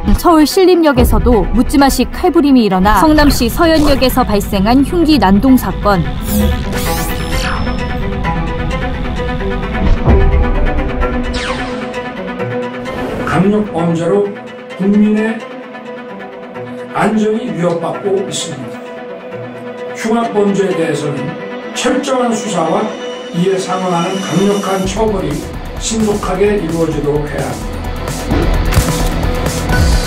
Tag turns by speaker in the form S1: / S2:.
S1: 서울 신림역에서도 묻지마식 칼부림이 일어나 성남시 서현역에서 발생한 흉기 난동 사건.
S2: 강력범죄로 국민의 안전이 위협받고 있습니다. 흉악범죄에 대해서는 철저한 수사와 이에 상응하는 강력한 처벌이 신속하게 이루어지도록 해야 합니다.